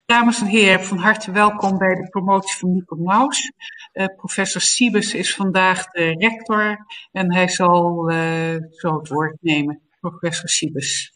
Dames en heren, van harte welkom bij de promotie van Nico Maus. Professor Siebes is vandaag de rector en hij zal zo het woord nemen. Professor Siebes.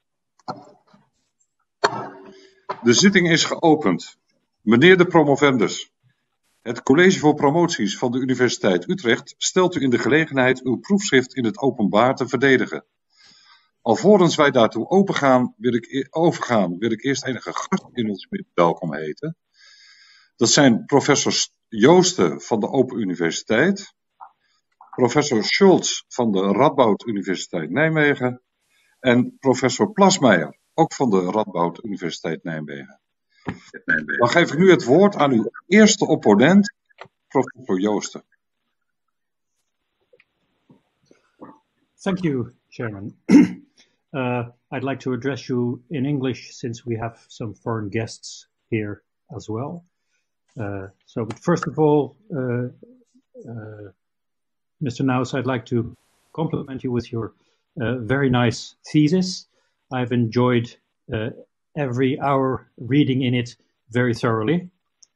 De zitting is geopend. Meneer de promovendus, het College voor Promoties van de Universiteit Utrecht stelt u in de gelegenheid uw proefschrift in het openbaar te verdedigen. Alvorens wij daartoe overgaan, wil ik eerst enige gasten in ons midden welkom heten. Dat zijn professor Joosten van de Open Universiteit, professor Schultz van de Radboud Universiteit Nijmegen en professor Plasmeijer, ook van de Radboud Universiteit Nijmegen. Dan geef ik nu het woord aan uw eerste opponent, professor Joosten. Thank you, Chairman. I'd like to address you in English since we have some foreign guests here as well. But first of all, Mr. Naus, I'd like to compliment you with your very nice thesis. I've enjoyed every hour reading in it very thoroughly.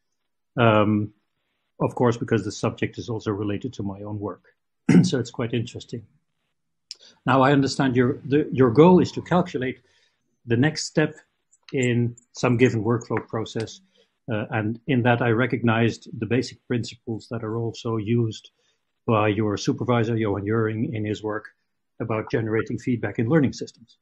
Of course, because the subject is also related to my own work. So it's quite interesting. Now, I understand your goal is to calculate the next step in some given workflow process. And in that, I recognized the basic principles that are also used by your supervisor, Johan Juring, in his work about generating feedback in learning systems.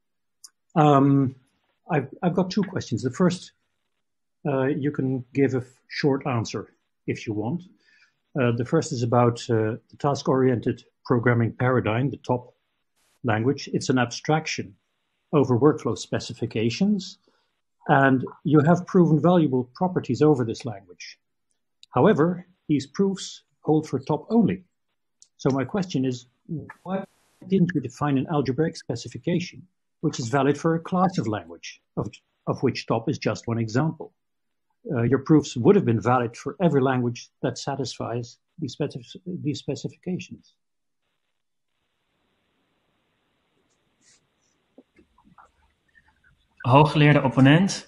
I've got two questions. The first, you can give a short answer if you want. The first is about the task-oriented programming paradigm, the TOP language. It's an abstraction over workflow specifications, and you have proven valuable properties over this language. However, these proofs hold for TOP only. So my question is, why didn't you define an algebraic specification which is valid for a class of language, of which TOP is just one example? Your proofs would have been valid for every language that satisfies these specifications. Hooggeleerde opponent.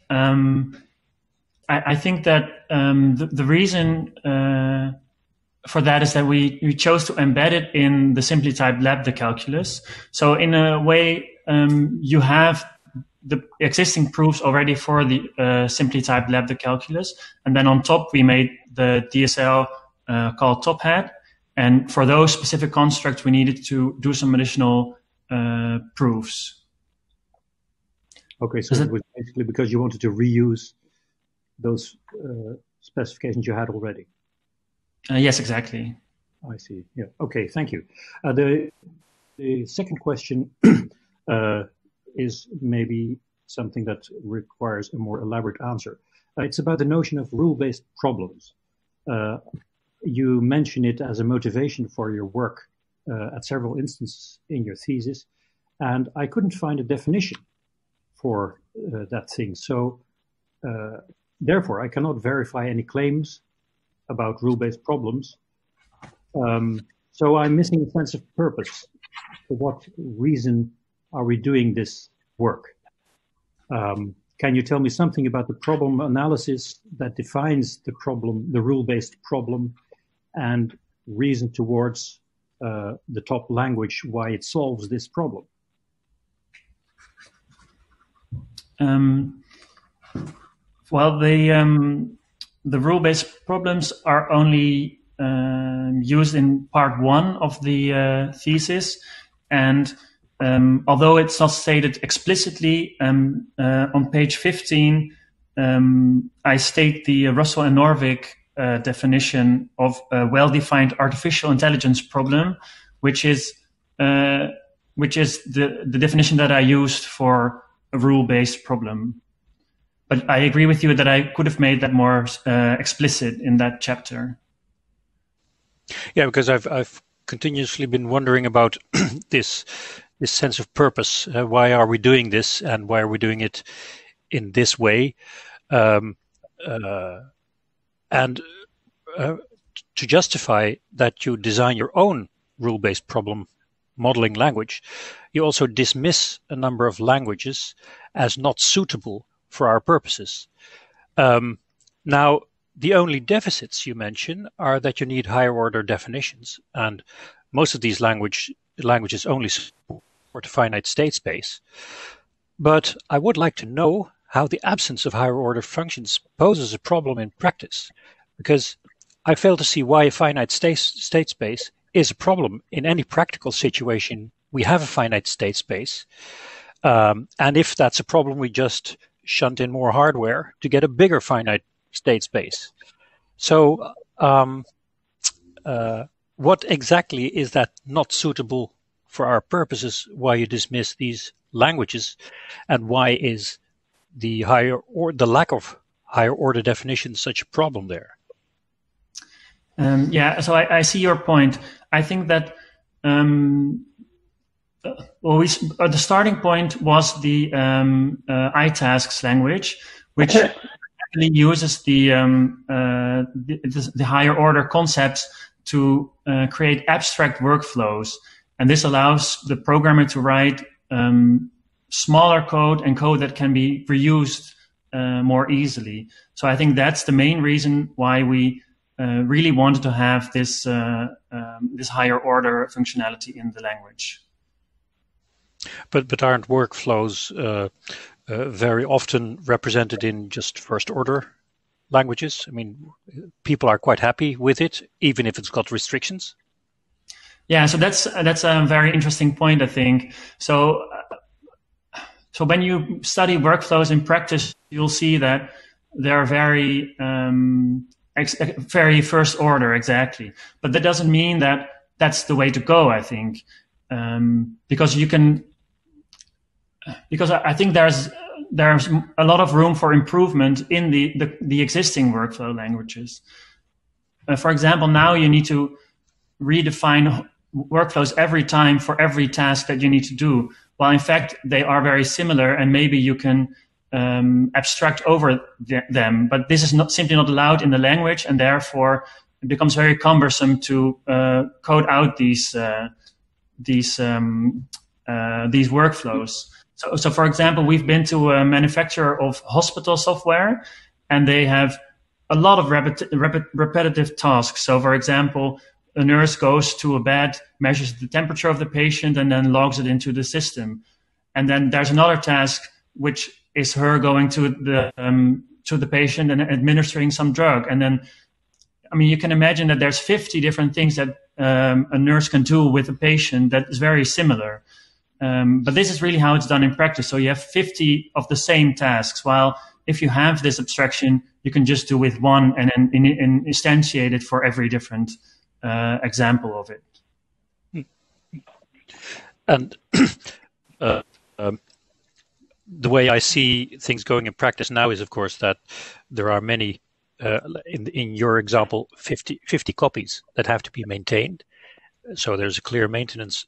I think that the reason for that is that we chose to embed it in the simply typed lambda calculus. So in a way, you have the existing proofs already for the simply typed lambda calculus, and then on top we made the DSL called TopHat, and for those specific constructs we needed to do some additional proofs. Okay, so it was basically because you wanted to reuse those specifications you had already. Yes, exactly. I see. Yeah. Okay, thank you. The second question is maybe something that requires a more elaborate answer. It's about the notion of rule-based problems. You mention it as a motivation for your work at several instances in your thesis, and I couldn't find a definition for that thing. So therefore, I cannot verify any claims about rule-based problems. So I'm missing a sense of purpose. For what reason are we doing this work? Can you tell me something about the problem analysis that defines the problem, the rule-based problem, and reason towards the TOP language, why it solves this problem? Well, the rule-based problems are only used in part one of the thesis, and although it's not stated explicitly, on page 15, I state the Russell and Norvig definition of a well-defined artificial intelligence problem, which is the definition that I used for a rule-based problem. But I agree with you that I could have made that more explicit in that chapter. Yeah, because I've continuously been wondering about this sense of purpose. Why are we doing this, and why are we doing it in this way? And to justify that you design your own rule-based problem modeling language, you also dismiss a number of languages as not suitable for our purposes. Now, the only deficits you mention are that you need higher order definitions, and most of these languages only support a finite state space. But I would like to know how the absence of higher order functions poses a problem in practice, because I fail to see why a finite state space is a problem in any practical situation. We have a finite state space, and if that's a problem, we just shunt in more hardware to get a bigger finite state space. So what exactly is that not suitable for our purposes, why you dismiss these languages, and why is the lack of higher order definition such a problem there? So I see your point. I think that the starting point was the iTasks language, which actually uses the higher order concepts to create abstract workflows, and this allows the programmer to write smaller code and code that can be reused more easily. So I think that's the main reason why we really wanted to have this this higher order functionality in the language. But aren't workflows very often represented in just first order languages? I mean, people are quite happy with it, even if it's got restrictions. Yeah, so that's a very interesting point, I think. So when you study workflows in practice, you'll see that they're very very first order, exactly. But that doesn't mean that that's the way to go, I think, because I think there's a lot of room for improvement in the existing workflow languages. For example, now you need to redefine workflows every time for every task that you need to do. While in fact they are very similar, and maybe you can abstract over them, but this is simply not allowed in the language, and therefore it becomes very cumbersome to code out these workflows. So for example, we've been to a manufacturer of hospital software, and they have a lot of repetitive tasks. So for example, a nurse goes to a bed, measures the temperature of the patient, and then logs it into the system. And then there's another task, which is her going to the patient and administering some drug. And then, I mean, you can imagine that there's 50 different things that a nurse can do with a patient that is very similar. But this is really how it's done in practice. So you have 50 of the same tasks, while if you have this abstraction, you can just do with one and then instantiate it for every different example of it. And the way I see things going in practice now is, of course, that there are many, in your example, 50 copies that have to be maintained. So there's a clear maintenance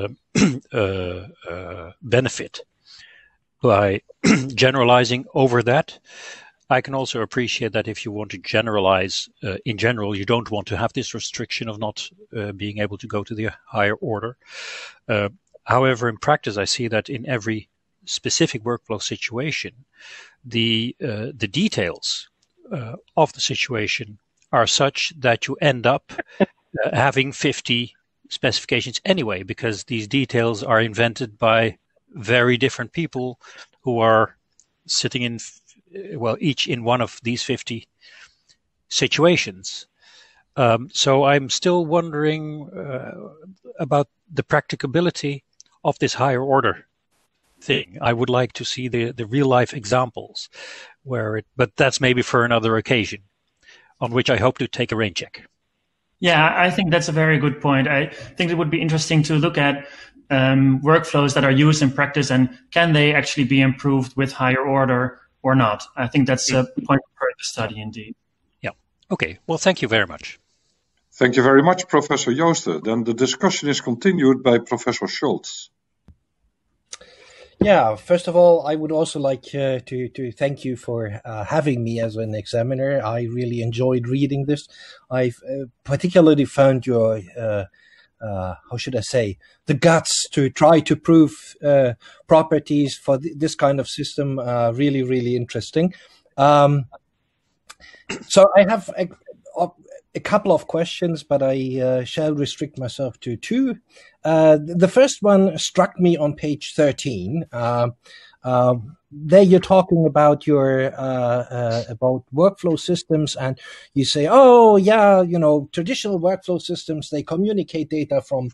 benefit by generalizing over that. I can also appreciate that if you want to generalize in general, you don't want to have this restriction of not being able to go to the higher order. However, in practice, I see that in every specific workflow situation, the details of the situation are such that you end up having 50 specifications anyway, because these details are invented by very different people who are sitting in, each in one of these 50 situations. So I'm still wondering about the practicability of this higher order thing. I would like to see the real life examples but that's maybe for another occasion, on which I hope to take a rain check. Yeah, I think that's a very good point. I think it would be interesting to look at workflows that are used in practice, and can they actually be improved with higher order or not? I think that's a point for further study indeed. Yeah. Okay. Well, thank you very much. Thank you very much, Professor Joosten. Then the discussion is continued by Professor Schultz. Yeah, first of all, I would also like to thank you for having me as an examiner. I really enjoyed reading this. I've particularly found your how should I say, the guts to try to prove properties for this kind of system. Really, really interesting. So I have a couple of questions, but I shall restrict myself to two. The first one struck me on page 13. There you're talking about your about workflow systems, and you say, oh yeah, traditional workflow systems, they communicate data from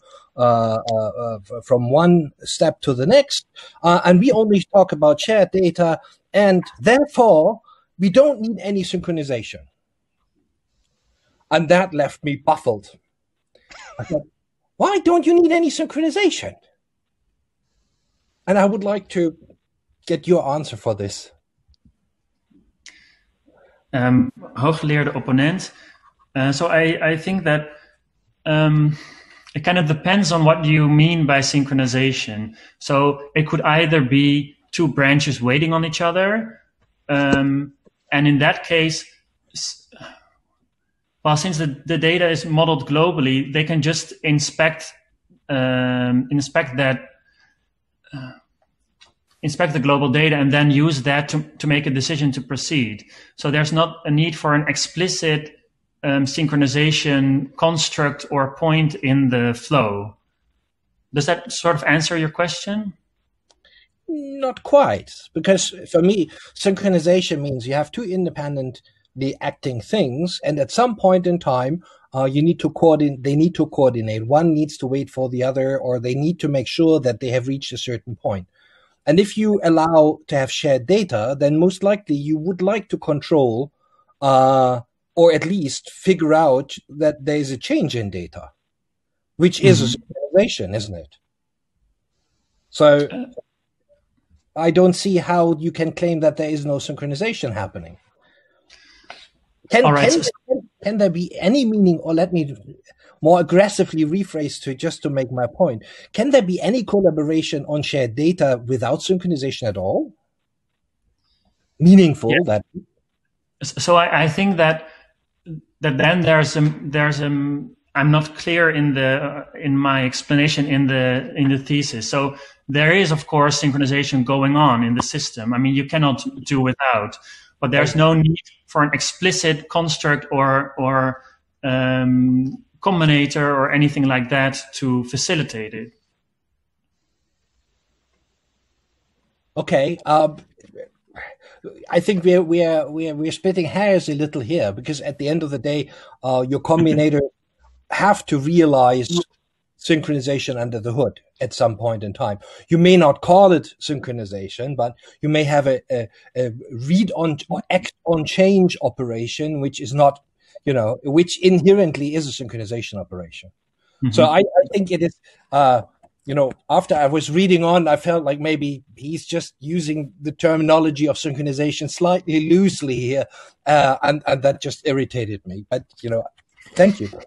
one step to the next, and we only talk about shared data, and therefore we don't need any synchronization. And that left me baffled. I thought, why don't you need any synchronization? And I would like to get your answer for this. Hooggeleerde opponent. So I think that it kind of depends on what you mean by synchronization. So it could either be two branches waiting on each other, and in that case, well, since the data is modeled globally, they can just inspect the global data and then use that to make a decision to proceed. So there's not a need for an explicit synchronization construct or point in the flow. Does that sort of answer your question? Not quite, because for me, synchronization means you have two independently acting things, and at some point in time, you need to coordinate. They need to coordinate. One needs to wait for the other, or they need to make sure that they have reached a certain point. And if you allow to have shared data, then most likely you would like to control, or at least figure out that there is a change in data, which is a synchronization, isn't it? So I don't see how you can claim that there is no synchronization happening. Can there be any meaning, or let me more aggressively rephrase to make my point, can there be any collaboration on shared data without synchronization at all? Meaningful? Yeah. So I think that then there's I'm not clear in my explanation in the thesis. So there is, of course, synchronization going on in the system. I mean, you cannot do without, but there's no need for an explicit construct or combinator or anything like that to facilitate it. Okay. I think we're splitting hairs a little here, because at the end of the day, your combinator have to realize synchronization under the hood at some point in time. You may not call it synchronization, but you may have a read on or act on change operation, which is not, which inherently is a synchronization operation. Mm-hmm. So I think it is, after I was reading on, I felt like maybe he's just using the terminology of synchronization slightly loosely here, and that just irritated me. But, thank you.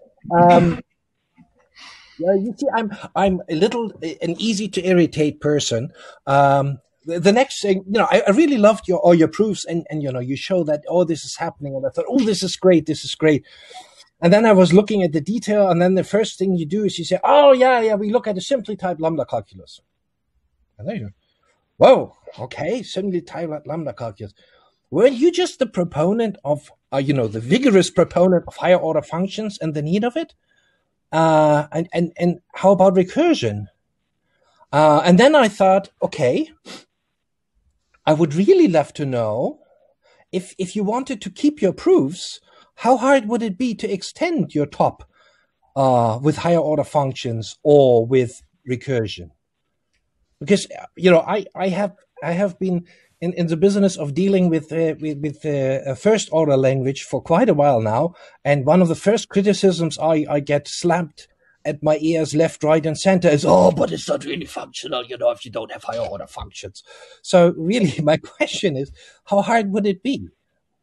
Yeah, you see, I'm a little an easy to irritate person. The next thing, I really loved all your proofs, and you show that, this is happening, and I thought, this is great. And then I was looking at the detail, and then the first thing you do is you say, we look at a simply typed lambda calculus. And then you go, whoa, okay, simply typed lambda calculus. Weren't you just the proponent of, the vigorous proponent of higher order functions and the need of it? And how about recursion? And then I thought, okay, I would really love to know if you wanted to keep your proofs, how hard would it be to extend your top with higher order functions or with recursion? Because I have been in the business of dealing with first order language for quite a while now, and one of the first criticisms I get slapped at my ears left, right, and center is, but it's not really functional, if you don't have higher order functions. So really, my question is, how hard would it be?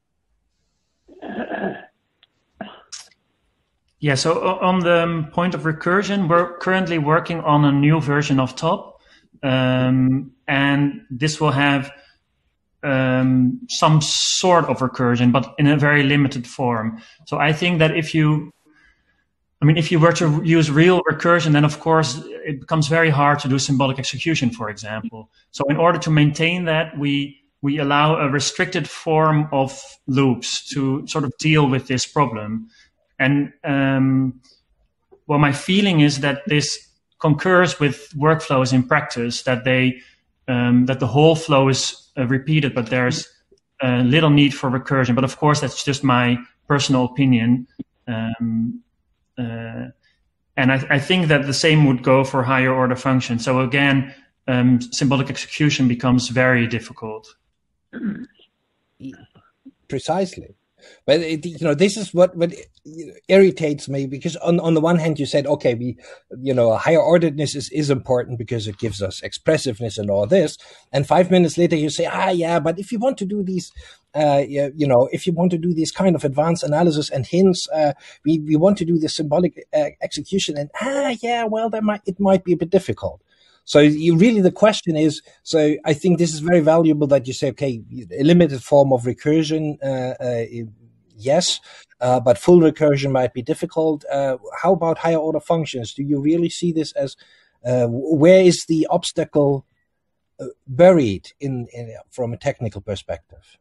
Yeah, so on the point of recursion, we're currently working on a new version of TOP, and this will have some sort of recursion, but in a very limited form. So I think that if you I mean, if you were to use real recursion, then of course it becomes very hard to do symbolic execution, for example. So in order to maintain that, we allow a restricted form of loops to sort of deal with this problem. And well, my feeling is that this concurs with workflows in practice, that that the whole flow is repeated, but there's little need for recursion. But of course, that's just my personal opinion. And I think that the same would go for higher order functions. So again, symbolic execution becomes very difficult. Precisely. But this is what irritates me, because on the one hand you said, okay, higher orderedness is important because it gives us expressiveness and all this, and 5 minutes later you say, yeah, but if you want to do these, if you want to do these kind of advanced analysis and hints, we want to do the symbolic execution, and well, it might be a bit difficult. So the question is, so I think this is very valuable that you say, okay, a limited form of recursion, yes, but full recursion might be difficult. How about higher order functions? Do you really see this as, where is the obstacle buried in from a technical perspective?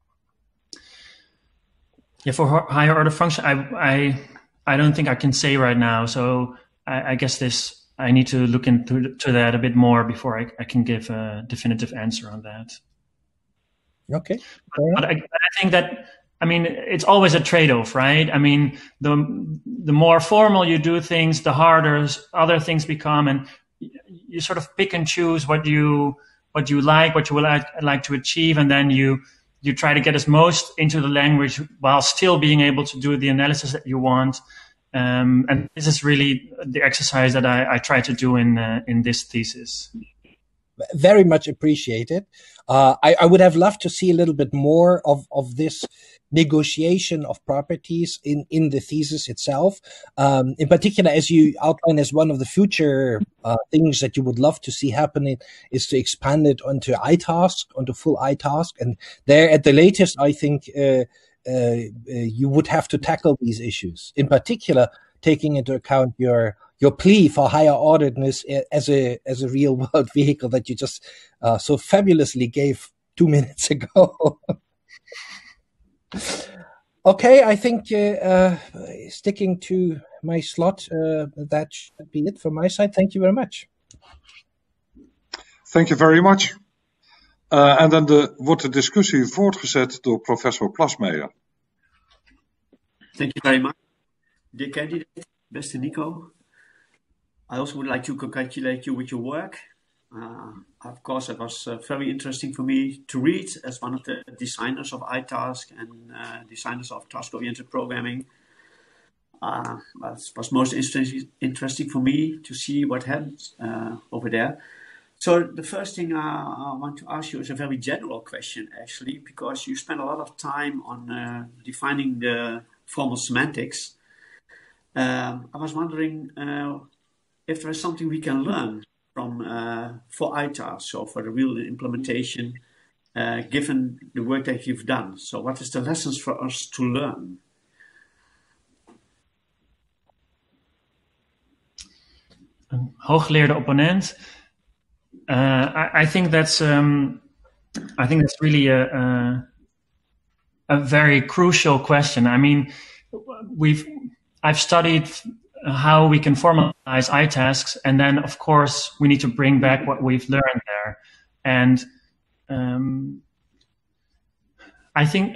Yeah, for higher order function, I don't think I can say right now. So I guess I need to look into that a bit more before I can give a definitive answer on that. Okay. But I think that, I mean, it's always a trade-off, right? I mean, the more formal you do things, the harder other things become, and you sort of pick and choose what you like, what you would like to achieve, and then you try to get as most into the language while still being able to do the analysis that you want. And this is really the exercise that I try to do in this thesis. Very much appreciated. I would have loved to see a little bit more of this negotiation of properties in the thesis itself. In particular, as you outline as one of the future things that you would love to see happening, is to expand it onto iTask, onto full iTask. And there at the latest, I think you would have to tackle these issues, in particular taking into account your plea for higher orderedness as a real world vehicle that you just so fabulously gave 2 minutes ago. Okay, I think sticking to my slot, that should be it from my side. Thank you very much. Thank you very much. En dan wordt de discussie voortgezet door professor Plasmeijer. Thank you very much. Dear candidate, beste Nico. I also would like to congratulate you with your work. Of course, it was very interesting for me to read as one of the designers of iTask and designers of task-oriented programming. It was most interesting for me to see what happens over there. So the first thing I want to ask you is a very general question, actually, because you spend a lot of time on defining the formal semantics. I was wondering if there is something we can learn from for iTask, so for the real implementation, given the work that you've done. So what is the lessons for us to learn? Een hooggeleerde opponent. I think that's really a very crucial question. I mean, I've studied how we can formalize iTasks, and then of course we need to bring back what we've learned there. And I think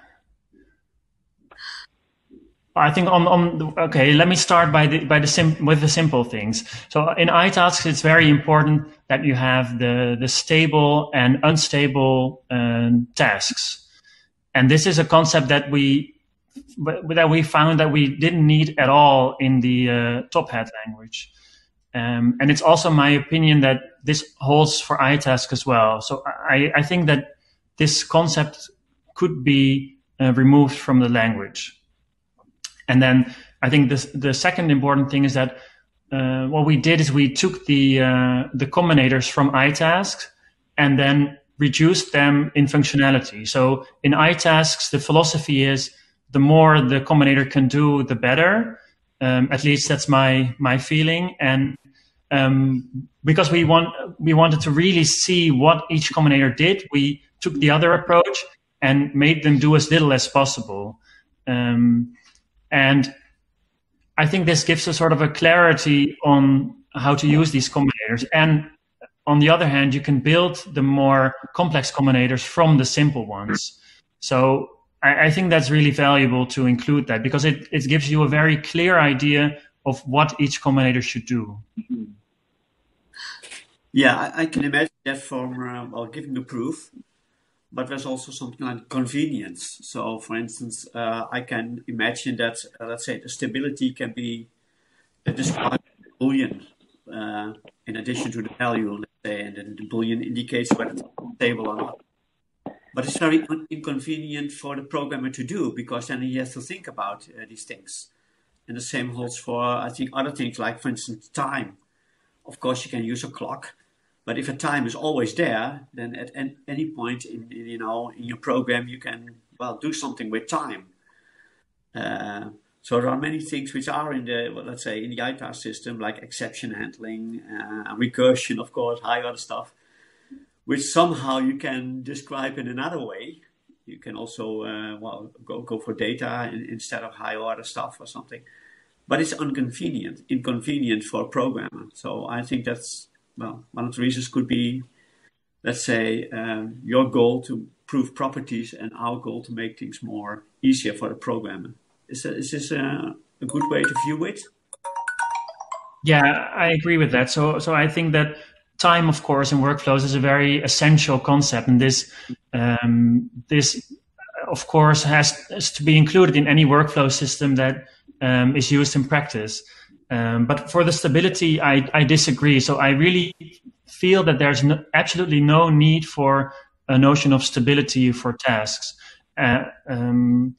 okay, let me start with the simple things. So in iTasks, it's very important that you have the stable and unstable tasks. And this is a concept that we found that we didn't need at all in the Top Hat language. And it's also my opinion that this holds for iTask as well. So I think that this concept could be removed from the language. And then I think the second important thing is that what we did is we took the combinators from iTasks and then reduced them in functionality. So in iTasks, the philosophy is the more the combinator can do, the better. At least that's my feeling. And because we wanted to really see what each combinator did, we took the other approach and made them do as little as possible. And I think this gives us sort of a clarity on how to use these combinators. And on the other hand, you can build the more complex combinators from the simple ones. So I think that's really valuable to include that, because it gives you a very clear idea of what each combinator should do. Yeah, I can imagine that from giving the proof, but there's also something like convenience. So, for instance, I can imagine that, let's say, the stability can be described as a Boolean in addition to the value, let's say, and then the Boolean indicates whether it's stable or not. But it's very inconvenient for the programmer to do, because then he has to think about these things. And the same holds for, I think, other things like, for instance, time. Of course, you can use a clock, but if a time is always there, then at any point in your program, you can, do something with time. So there are many things which are in the, let's say, in the ITAR system, like exception handling, recursion, of course, high order stuff, which somehow you can describe in another way. You can also, go for data instead of high order stuff or something. But it's inconvenient for a programmer. So I think that's, one of the reasons could be, let's say, your goal to prove properties and our goal to make things more easier for the programmer. Is this a good way to view it? Yeah, I agree with that. So I think that time, of course, in workflows is a very essential concept, and this of course has to be included in any workflow system that is used in practice. But for the stability, I disagree. So I really feel that there's absolutely no need for a notion of stability for tasks. And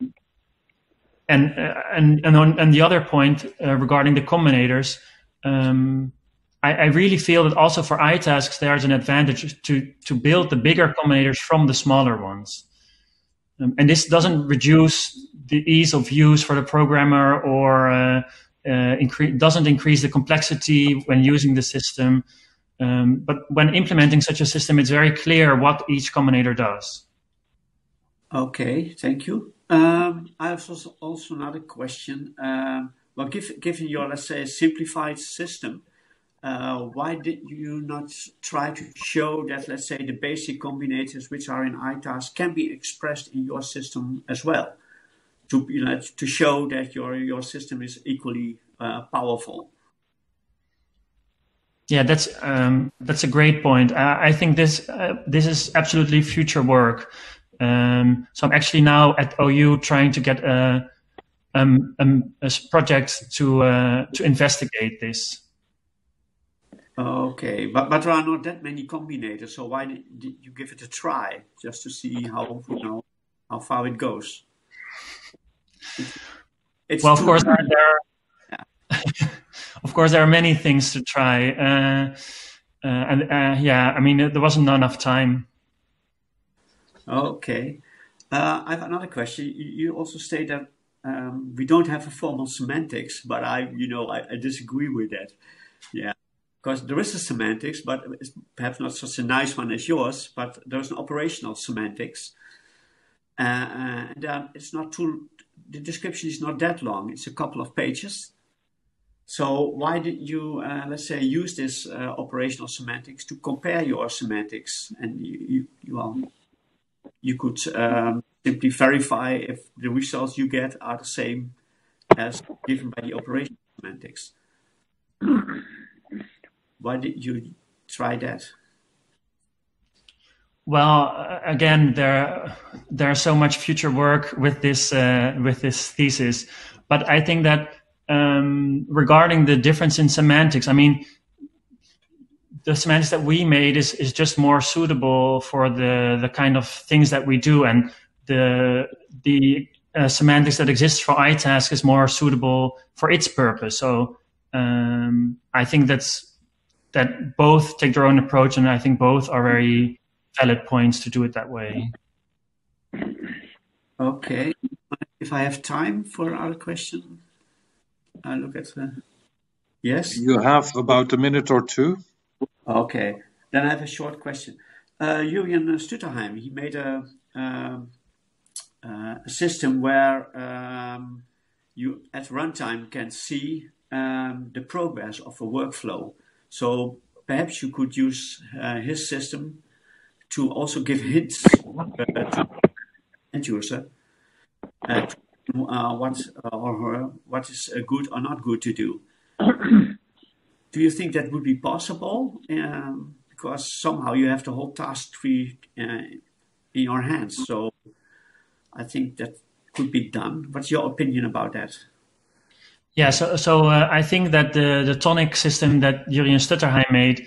on the other point regarding the combinators, I really feel that also for iTasks there's an advantage to build the bigger combinators from the smaller ones. And this doesn't reduce the ease of use for the programmer or doesn't increase the complexity when using the system. But when implementing such a system, it's very clear what each combinator does. Okay, thank you. I have also another question. Given your, let's say, simplified system, why did you not try to show that, let's say, the basic combinators which are in ITAS can be expressed in your system as well, to show that your system is equally powerful? Yeah, that's a great point. I think this is absolutely future work. So I'm actually now at OU trying to get a project to investigate this. Okay, but there are not that many combinators, so why did you give it a try, just to see how far it goes? Of course there are many things to try, I mean there wasn't enough time. Okay, I have another question. You also state that we don't have a formal semantics, but I disagree with that. Yeah. Because there is a semantics, but it's perhaps not such a nice one as yours, but there's an operational semantics. And it's not the description is not that long. It's a couple of pages. So why did you, let's say, use this operational semantics to compare your semantics? And you could simply verify if the results you get are the same as given by the operational semantics. Why did you try that? Well, again, there's so much future work with this thesis, but I think that regarding the difference in semantics, I mean, the semantics that we made is just more suitable for the kind of things that we do, and the semantics that exists for iTask is more suitable for its purpose. So I think that both take their own approach, and I think both are very valid points to do it that way. Okay. If I have time for our question. I look at yes. You have about a minute or two. Okay, then I have a short question. Jurjen Stutterheim, he made a system where you at runtime can see the progress of a workflow. So perhaps you could use his system to also give hints to the end user what is good or not good to do. Do you think that would be possible? Because somehow you have the whole task tree in your hands. So I think that could be done. What's your opinion about that? Yeah, so I think that the tonic system that Jurjen Stutterheim made,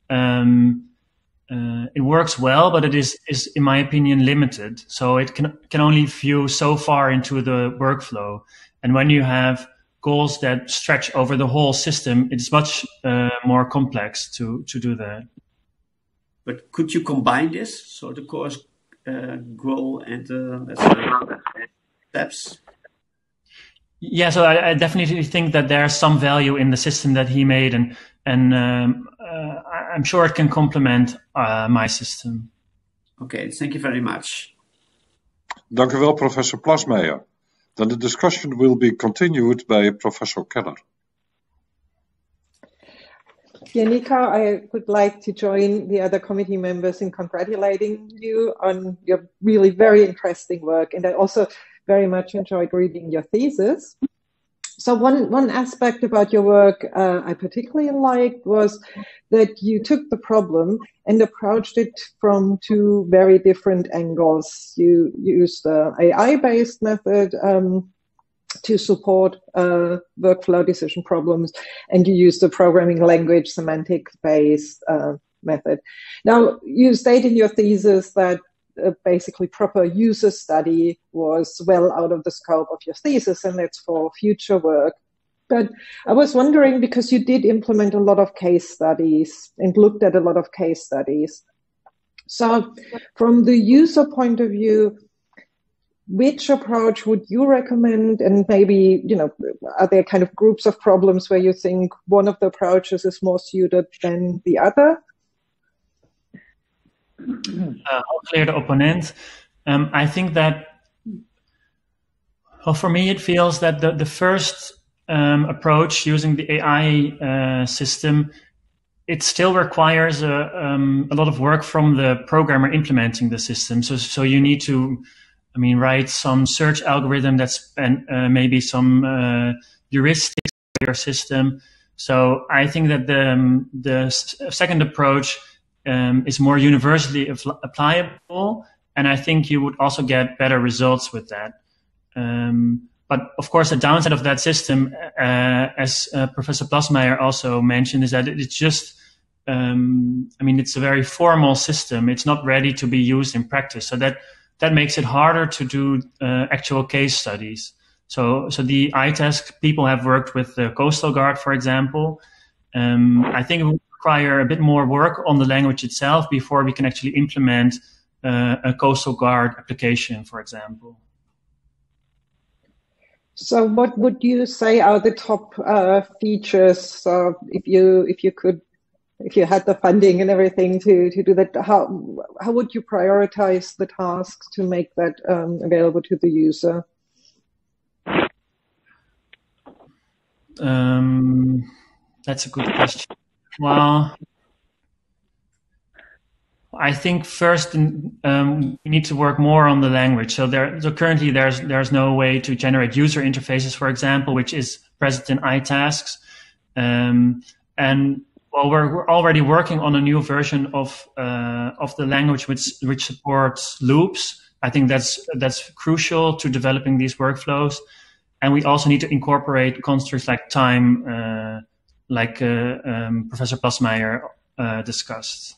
it works well, but it is in my opinion limited. So it can only view so far into the workflow, and when you have goals that stretch over the whole system, it's much more complex to do that. But could you combine this? So the course goal and let's say steps. Yeah, so I definitely think that there's some value in the system that he made, and I'm sure it can complement my system. Okay, thank you very much. Dank u wel, Professor Plasmeijer. Then the discussion will be continued by Professor Keller. Nico, I would like to join the other committee members in congratulating you on your really very interesting work. And I also very much enjoyed reading your thesis. So one aspect about your work I particularly liked was that you took the problem and approached it from two very different angles. You used the AI-based method to support workflow decision problems, and you used the programming language semantic-based method. Now, you state in your thesis that basically proper user study was well out of the scope of your thesis, and that's for future work. But I was wondering, because you did implement a lot of case studies and looked at a lot of case studies. So from the user point of view, which approach would you recommend? And maybe, are there kind of groups of problems where you think one of the approaches is more suited than the other? I'll clear the opponent. I think that, for me, it feels that the first approach using the AI system, it still requires a lot of work from the programmer implementing the system. So you need to, write some search algorithm that's maybe some heuristics for your system. So I think that the second approach is more universally applicable, and I think you would also get better results with that. But of course, the downside of that system, as Professor Plasmeijer also mentioned, is that it's just, it's a very formal system. It's not ready to be used in practice. So that makes it harder to do actual case studies. So the iTask people have worked with the Coastal Guard, for example. I think it would require a bit more work on the language itself before we can actually implement a Coastal Guard application, for example. So what would you say are the top features if you had the funding and everything to do that? How would you prioritize the tasks to make that available to the user? That's a good question. Well, I think first we need to work more on the language. So currently there's no way to generate user interfaces, for example, which is present in iTasks. And while we're already working on a new version of the language which supports loops, I think that's crucial to developing these workflows. And we also need to incorporate constructs like time, like Professor Plasmeijer discussed.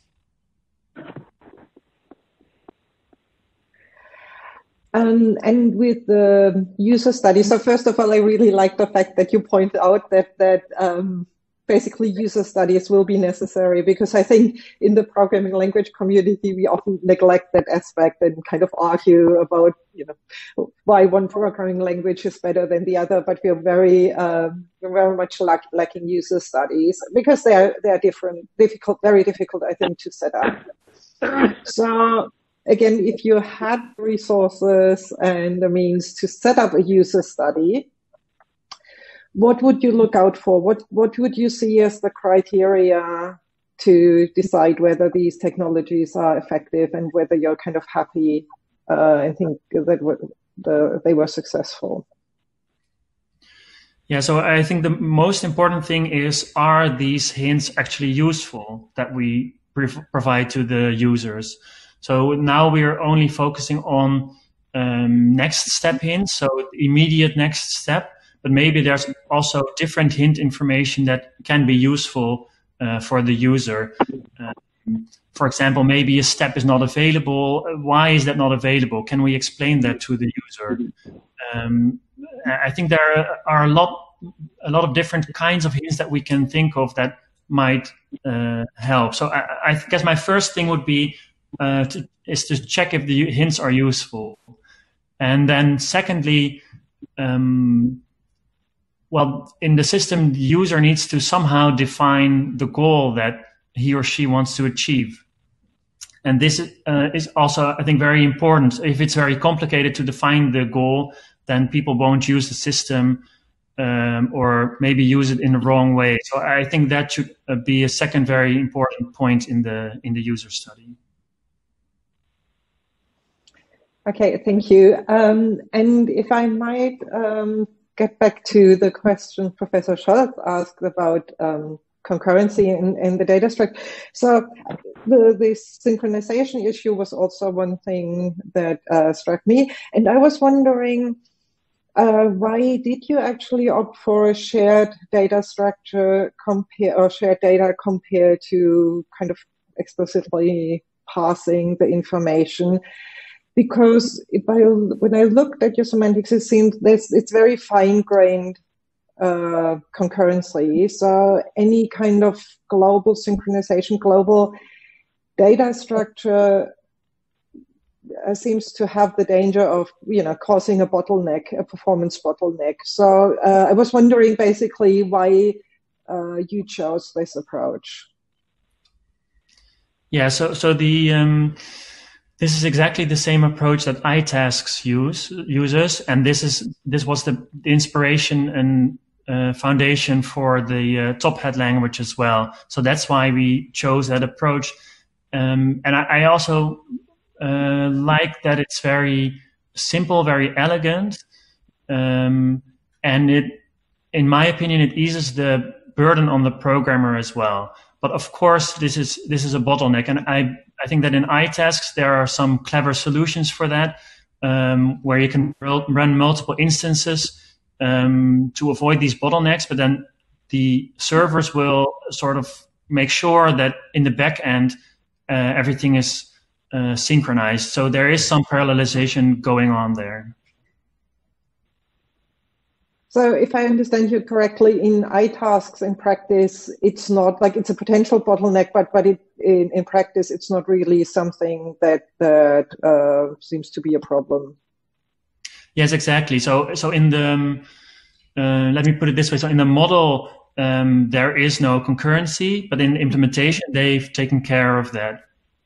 And with the user study, so first of all, I really like the fact that you point out that basically user studies will be necessary, because I think in the programming language community, we often neglect that aspect and kind of argue about, why one programming language is better than the other, but we're very much lacking user studies because they are difficult, very difficult, I think, to set up. So again, if you had resources and the means to set up a user study, what would you look out for? What would you see as the criteria to decide whether these technologies are effective and whether you're kind of happy and think that they were successful? Yeah, so I think the most important thing is, are these hints actually useful that we provide to the users? So now we are only focusing on next step hints, so immediate next step, but maybe there's also different hint information that can be useful for the user. For example, maybe a step is not available. Why is that not available? Can we explain that to the user? I think there are a lot of different kinds of hints that we can think of that might help. So I guess my first thing would be is to check if the hints are useful. And then secondly, well, in the system, the user needs to somehow define the goal that he or she wants to achieve. And this is also, I think, very important. If it's very complicated to define the goal, then people won't use the system or maybe use it in the wrong way. So I think that should be a second very important point in the user study. Okay, thank you. And if I might get back to the question Professor Scholz asked about concurrency in the data structure. So this synchronization issue was also one thing that struck me. And I was wondering, why did you actually opt for a shared data structure shared data compared to kind of explicitly passing the information? Because when I looked at your semantics, it seems it's very fine-grained concurrency. So any kind of global synchronization, global data structure seems to have the danger of, causing a bottleneck, a performance bottleneck. So I was wondering basically why you chose this approach. Yeah, so the this is exactly the same approach that iTasks uses, and this was the inspiration and foundation for the Top-Hat language as well. So that's why we chose that approach. And I also like that it's very simple, very elegant, and in my opinion, it eases the burden on the programmer as well. But of course, this is a bottleneck, and I think that in iTasks there are some clever solutions for that, where you can run multiple instances to avoid these bottlenecks. But then the servers will sort of make sure that in the back end everything is synchronized. So there is some parallelization going on there. So if I understand you correctly, in iTasks in practice, it's not like it's a potential bottleneck, but in practice, it's not really something that seems to be a problem. Yes, exactly. So in the, let me put it this way. So in the model, there is no concurrency, but in implementation, they've taken care of that.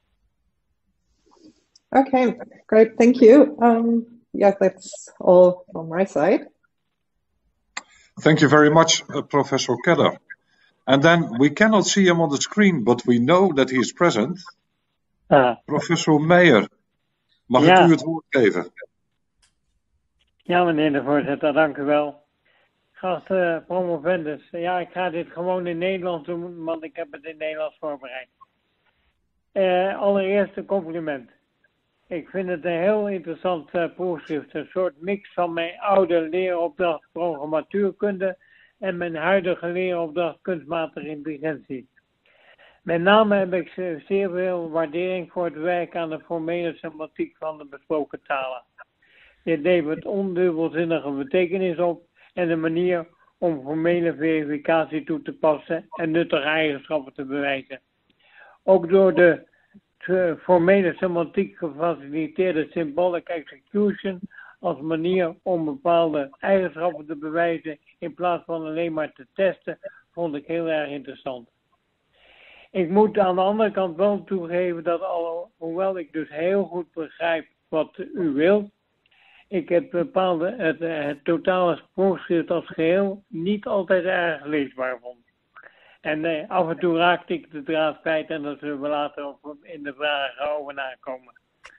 Okay, great. Thank you. Yeah, that's all from my side. Thank you very much, Professor Keller. And then we cannot see him on the screen, but we know that he is present. Professor Meijer, mag ik u het woord geven? Ja, meneer de voorzitter, dank u wel. Geachte promovendus, ja, ik ga dit gewoon in Nederlands doen, want ik heb het in Nederlands voorbereid. Allereerst een compliment. Ik vind het een heel interessant proefschrift. Een soort mix van mijn oude leeropdracht programmatuurkunde en mijn huidige leeropdracht kunstmatige intelligentie. Met name heb ik zeer veel waardering voor het werk aan de formele semantiek van de besproken talen. Dit levert ondubbelzinnige betekenis op en een manier om formele verificatie toe te passen en nuttige eigenschappen te bewijzen. Ook door de formele semantiek gefaciliteerde symbolic execution als manier om bepaalde eigenschappen te bewijzen in plaats van alleen maar te testen, vond ik heel erg interessant. Ik moet aan de andere kant wel toegeven dat hoewel ik dus heel goed begrijp wat u wilt, ik heb het totale proefschrift als geheel niet altijd erg leesbaar vond. En af en toe raakte ik de draad kwijt en daar zullen we later in de vragen over nakomen.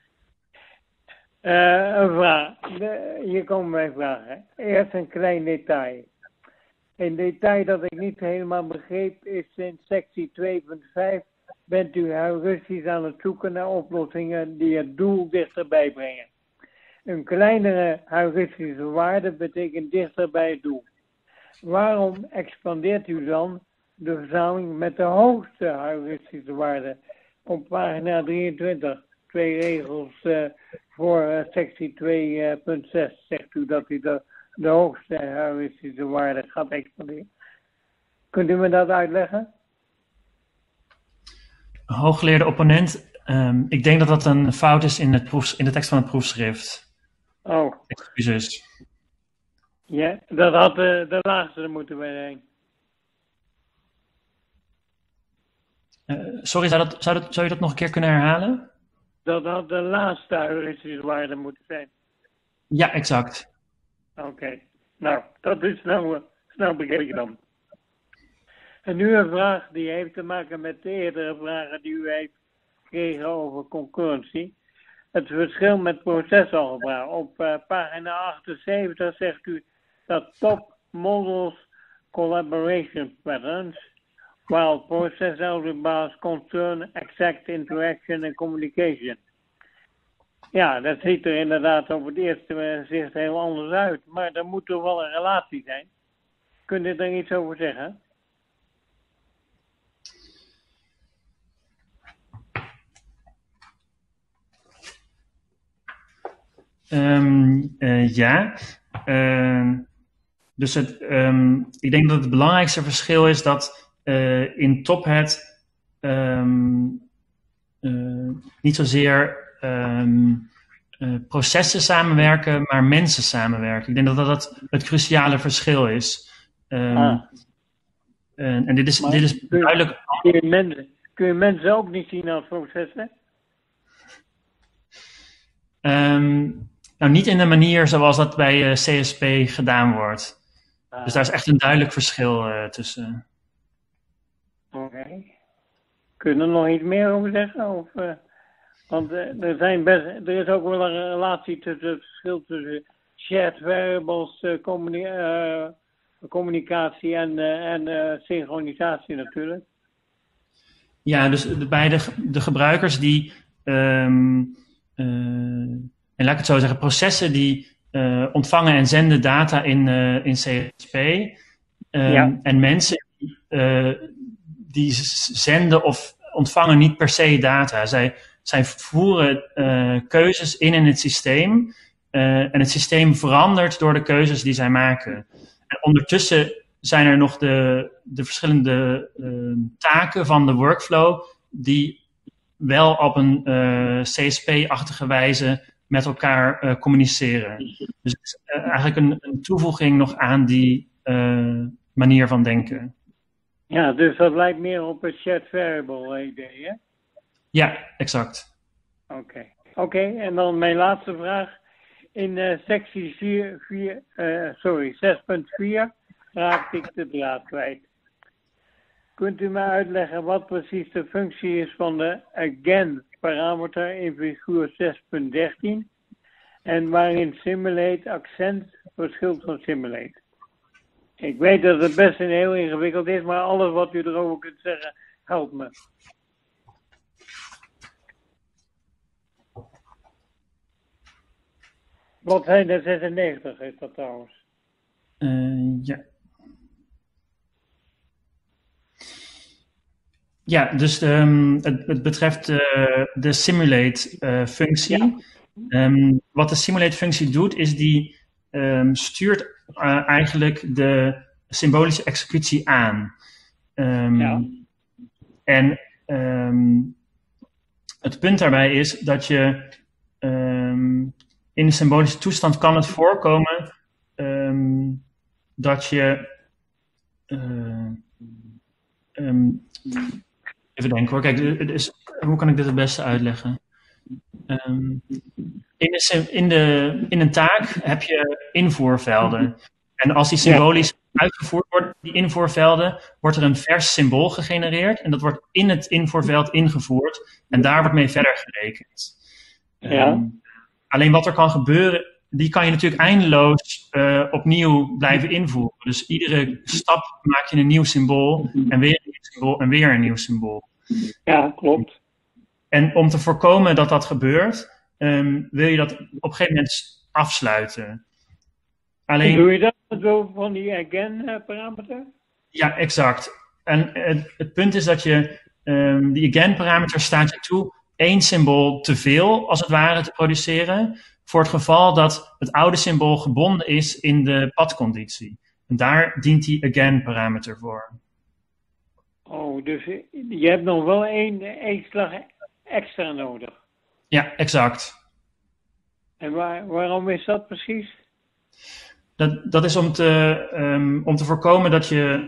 Een vraag. Hier komen mijn vragen. Eerst een klein detail. Een detail dat ik niet helemaal begreep is in sectie 2.5 bent u heuristisch aan het zoeken naar oplossingen die het doel dichterbij brengen. Een kleinere heuristische waarde betekent dichter bij het doel. Waarom expandeert u dan de verzameling met de hoogste heuristische waarde? Op pagina 23, 2 regels voor sectie 2.6 zegt u dat u de hoogste heuristische waarde gaat expanderen. Kunt u me dat uitleggen? Hooggeleerde opponent, ik denk dat dat een fout is in de tekst van het proefschrift. Oh. Excuses. Ja, dat had de laagste er moeten zijn. Sorry, zou je dat nog een keer kunnen herhalen? Dat had de laatste heuristische waarde moeten zijn. Ja, exact. Oké. Nou, dat is snel begrepen dan. En nu een vraag die heeft te maken met de eerdere vragen die u heeft gekregen over concurrentie. Het verschil met procesalgebra. Op pagina 78 zegt u dat top models collaboration patterns, while process algebras concern exact interaction and communication. Ja, dat ziet er inderdaad op het eerste zicht heel anders uit, maar er moet toch wel een relatie zijn. Kunt u er iets over zeggen? Ja. Dus ik denk dat het belangrijkste verschil is dat in Tophead niet zozeer processen samenwerken, maar mensen samenwerken. Ik denk dat dat het cruciale verschil is. En dit is duidelijk. Kun je mensen ook niet zien als processen? Nou, niet in de manier zoals dat bij CSP gedaan wordt. Dus daar is echt een duidelijk verschil tussen. Oké. Kun je er nog iets meer over zeggen? Want er is ook wel een relatie tussen het verschil tussen shared variables, communicatie en synchronisatie natuurlijk. Ja, dus bij de gebruikers die, en laat ik het zo zeggen, processen die ontvangen en zenden data in CSP. En mensen die zenden of ontvangen niet per se data. Zij voeren keuzes in het systeem. En het systeem verandert door de keuzes die zij maken. En ondertussen zijn er nog de verschillende taken van de workflow die wel op een CSP-achtige wijze met elkaar communiceren. Dus het is eigenlijk een toevoeging nog aan die manier van denken. Ja, dus dat lijkt meer op het shared variable idee, hè? Ja, exact. Oké, en dan mijn laatste vraag. In sectie 6.4 raakte ik de draad kwijt. Kunt u mij uitleggen wat precies de functie is van de again-parameter in figuur 6.13 en waarin simulate accent verschilt van simulate? Ik weet dat het best een heel ingewikkeld is, maar alles wat u erover kunt zeggen, helpt me. Bladzijde 96 is dat trouwens. Ja. Ja, dus het betreft de simulate-functie. Ja. Wat de simulate-functie doet, is die stuurt eigenlijk de symbolische executie aan. En het punt daarbij is dat je in de symbolische toestand kan het voorkomen dat je... even denken hoor. Kijk, hoe kan ik dit het beste uitleggen? In een taak heb je invoervelden. En als die symbolisch uitgevoerd worden, die invoervelden, wordt er een vers symbool gegenereerd. En dat wordt in het invoerveld ingevoerd. En daar wordt mee verder gerekend. Alleen wat er kan gebeuren, die kan je natuurlijk eindeloos opnieuw blijven invoeren. Dus iedere stap maak je een nieuw symbool. En weer een nieuw symbool en weer een nieuw symbool. Ja, klopt. En om te voorkomen dat dat gebeurt, wil je dat op een gegeven moment afsluiten. Alleen, doe je dat met behulp van die again-parameter? Ja, exact. En het punt is dat je die again-parameter staat je toe 1 symbool te veel, als het ware, te produceren, voor het geval dat het oude symbool gebonden is in de padconditie. En daar dient die again-parameter voor. Oh, dus je hebt nog wel 1 slag extra nodig. Ja, exact. En waarom is dat precies? Dat is om te voorkomen dat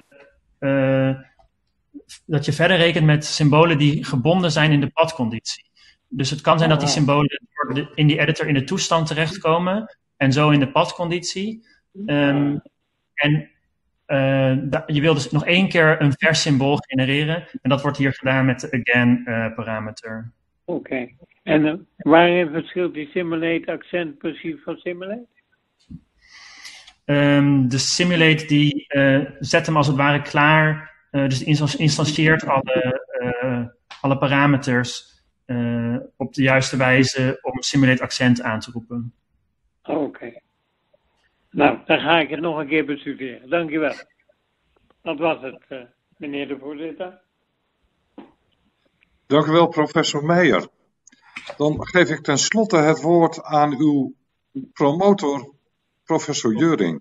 je verder rekent met symbolen die gebonden zijn in de padconditie. Dus het kan zijn dat die symbolen in die editor in de toestand terechtkomen en zo in de padconditie. Je wil dus nog 1 keer een vers symbool genereren en dat wordt hier gedaan met de again parameter. Oké. En waarin verschilt die simulate accent precies van simulate? De simulate die zet hem als het ware klaar, dus instantieert alle parameters op de juiste wijze om simulate accent aan te roepen. Oké. Nou, dan ga ik het nog een keer bestuderen. Dankjewel. Dat was het, meneer de voorzitter. Dank u wel, professor Meijer. Dan geef ik tenslotte het woord aan uw promotor, professor Jeuring.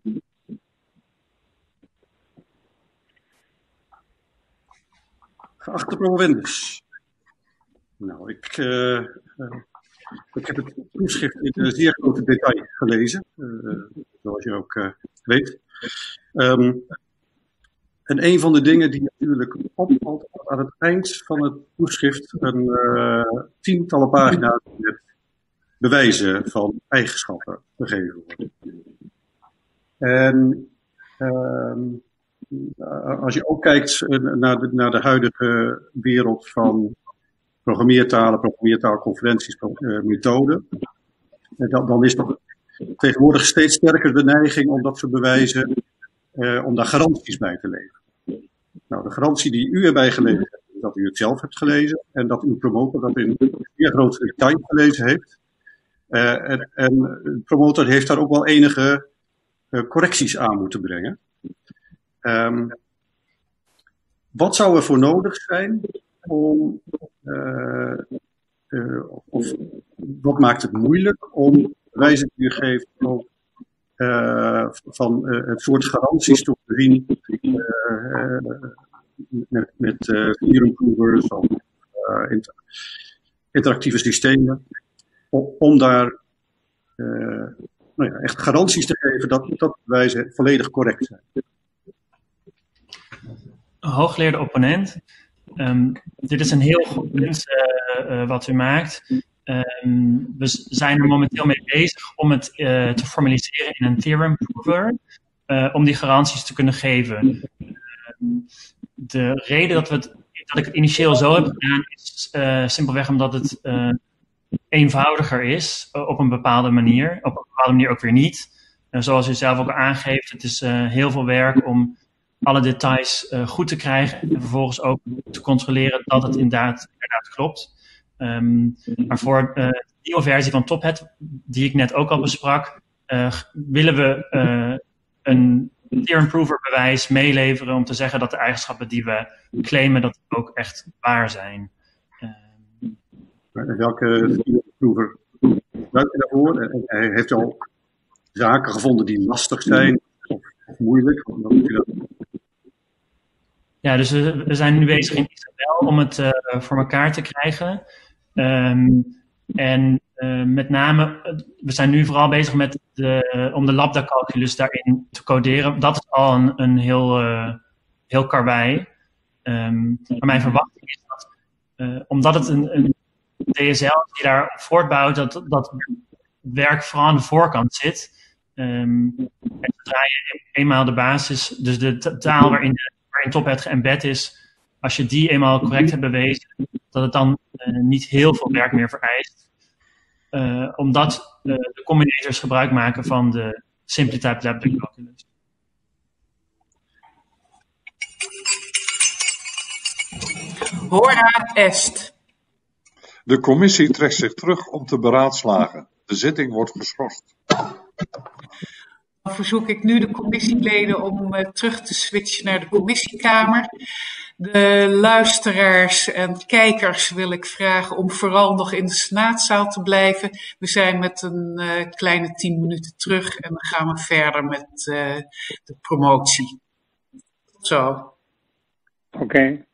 Geachte promovendus. Nou, ik heb het proefschrift in een zeer grote detail gelezen, zoals je ook weet. En een van de dingen die natuurlijk opvalt, aan het eind van het proefschrift een 10-tallen pagina's met bewijzen van eigenschappen gegeven worden. En als je ook kijkt naar de huidige wereld van programmeertaalconferenties, methoden, dan is toch tegenwoordig steeds sterker de neiging om dat soort bewijzen, om daar garanties bij te leveren. Nou, de garantie die u erbij gelezen hebt, is dat u het zelf hebt gelezen en dat uw promotor dat in zeer groot detail gelezen heeft. En de promotor heeft daar ook wel enige correcties aan moeten brengen. Wat zou er voor nodig zijn om, of wat maakt het moeilijk om bewijzen die u geeft ook van het soort garanties te voorzien met feature improvers of interactieve systemen, om daar echt garanties te geven dat bewijzen volledig correct zijn. Hooggeleerde opponent, dit is een heel goed punt wat u maakt. We zijn er momenteel mee bezig om het te formaliseren in een theorem prover, om die garanties te kunnen geven. De reden dat ik het initieel zo heb gedaan is simpelweg omdat het eenvoudiger is op een bepaalde manier. Op een bepaalde manier ook weer niet. Zoals u zelf ook aangeeft, het is heel veel werk om alle details goed te krijgen en vervolgens ook te controleren dat het inderdaad klopt. Maar voor de nieuwe versie van Tophet, die ik net ook al besprak, willen we een theorem prover bewijs meeleveren om te zeggen dat de eigenschappen die we claimen, dat ook echt waar zijn. Welke theorem prover gebruikt u daarvoor? En hij heeft al zaken gevonden die lastig zijn of moeilijk? Ja, dus we zijn nu bezig in Isabel om het voor elkaar te krijgen. En met name, we zijn nu vooral bezig met om de lambda-calculus daarin te coderen. Dat is al een heel karwei. Maar mijn verwachting is dat, omdat het een DSL is die daarop voortbouwt, dat werk vooral aan de voorkant zit. En zodra je eenmaal de basis, dus de taal waarin Top-Hat geëmbed is, als je die eenmaal correct hebt bewezen, dat het dan niet heel veel werk meer vereist. Omdat de combinators gebruik maken van de Simply Typed Lambda Calculus. Hora est. De commissie trekt zich terug om te beraadslagen. De zitting wordt geschorst. Dan verzoek ik nu de commissieleden om terug te switchen naar de commissiekamer. De luisteraars en kijkers wil ik vragen om vooral nog in de senaatzaal te blijven. We zijn met een kleine 10 minuten terug en dan gaan we verder met de promotie. Tot zo. Oké.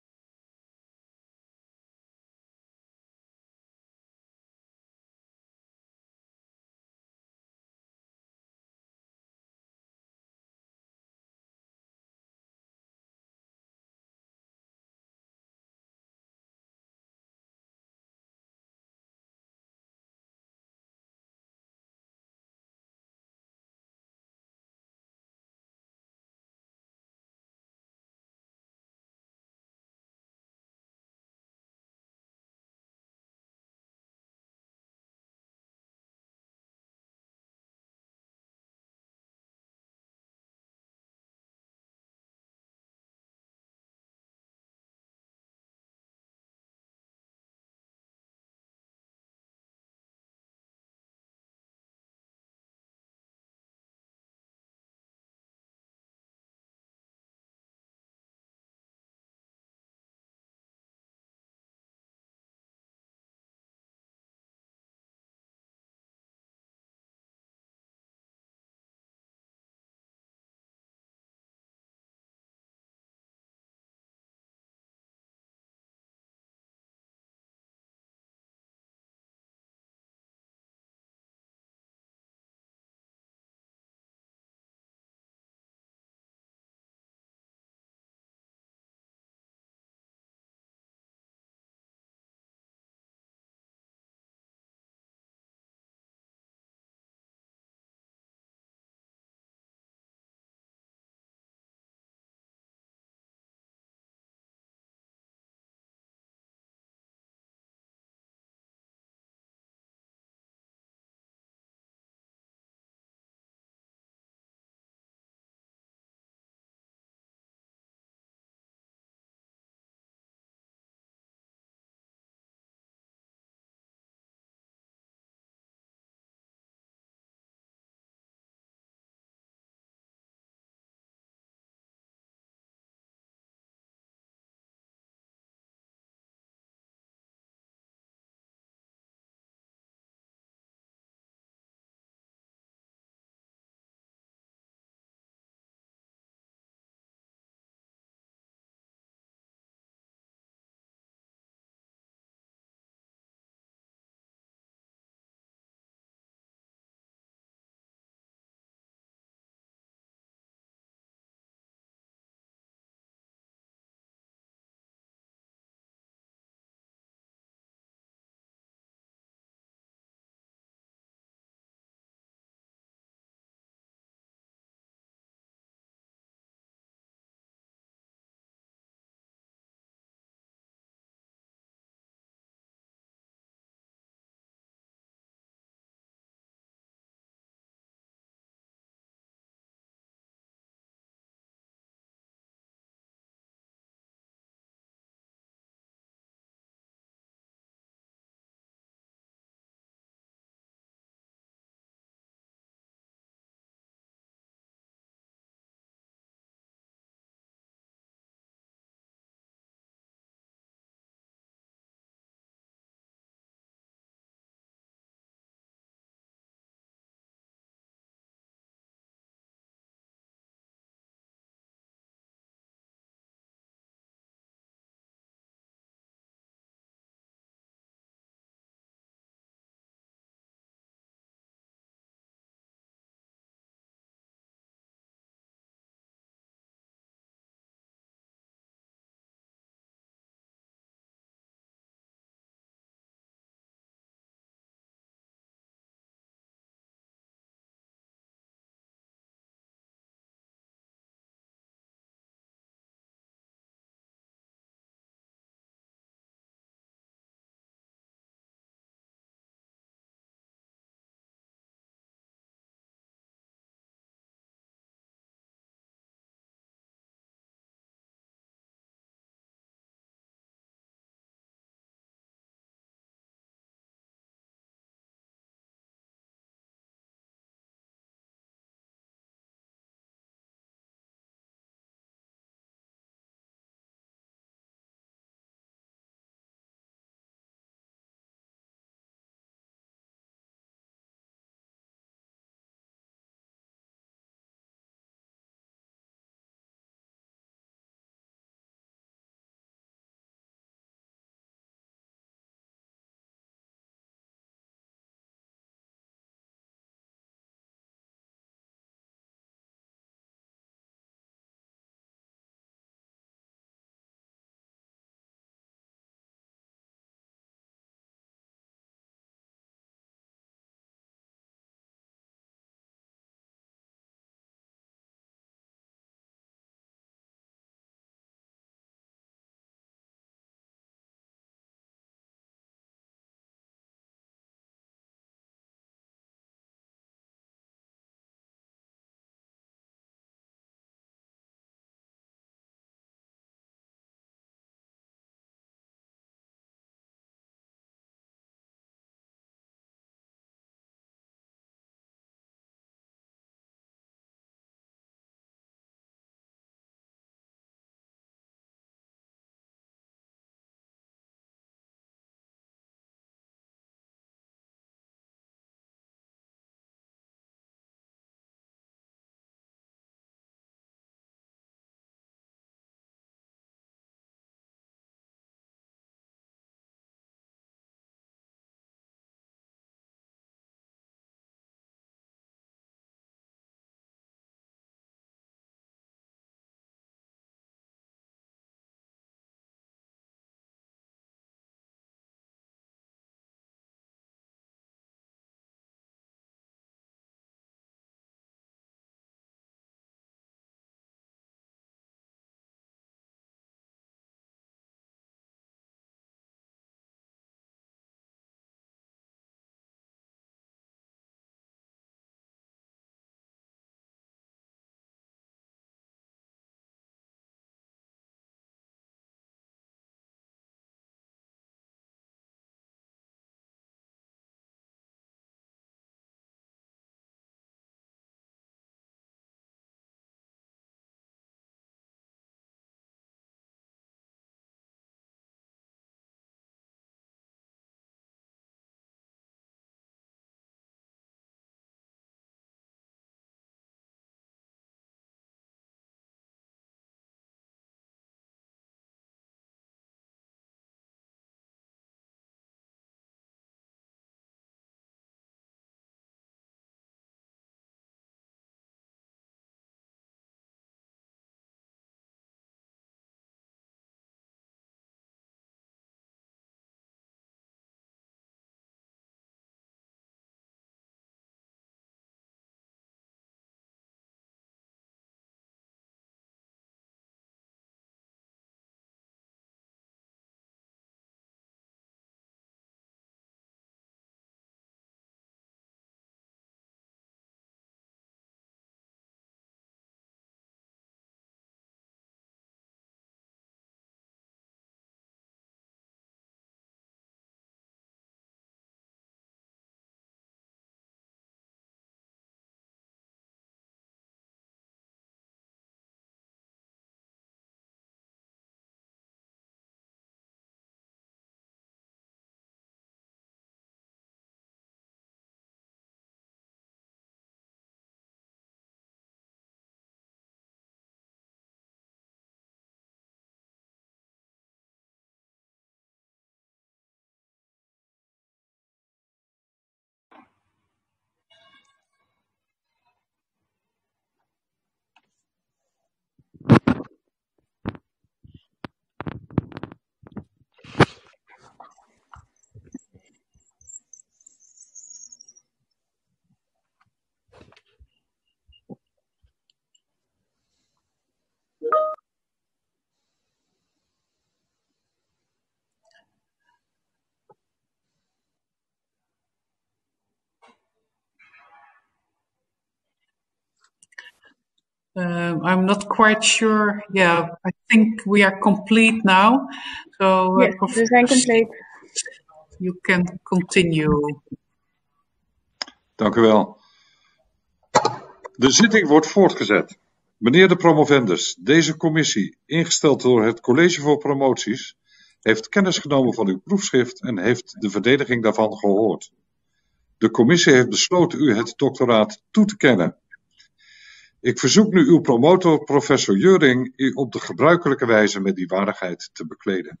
I'm not quite sure. Yeah, I think we are complete now. So, we zijn compleet. You can continue. Dank u wel. De zitting wordt voortgezet. Meneer de promovendus, deze commissie, ingesteld door het College voor Promoties, heeft kennis genomen van uw proefschrift en heeft de verdediging daarvan gehoord. De commissie heeft besloten u het doctoraat toe te kennen. Ik verzoek nu uw promotor, professor Juring, u op de gebruikelijke wijze met die waardigheid te bekleden.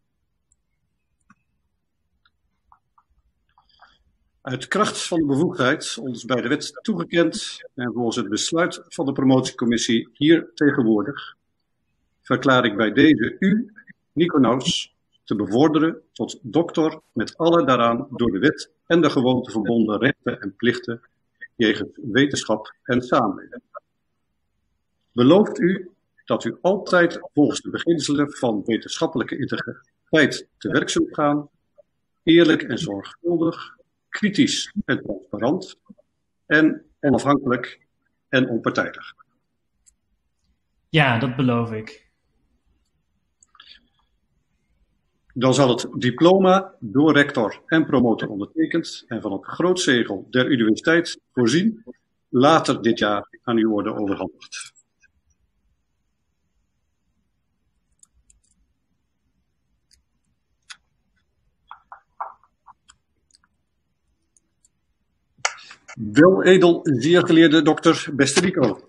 Uit kracht van de bevoegdheid ons bij de wet toegekend en volgens het besluit van de promotiecommissie hier tegenwoordig, verklaar ik bij deze u, Nico Naus, te bevorderen tot doctor met alle daaraan door de wet en de gewoonte verbonden rechten en plichten jegens wetenschap en samenleving. Belooft u dat u altijd volgens de beginselen van wetenschappelijke integriteit te werk zult gaan, eerlijk en zorgvuldig, kritisch en transparant en onafhankelijk en onpartijdig? Ja, dat beloof ik. Dan zal het diploma door rector en promotor ondertekend en van het grootzegel der universiteit voorzien later dit jaar aan u worden overhandigd. Wel edel, zeer geleerde dokter, beste Nico.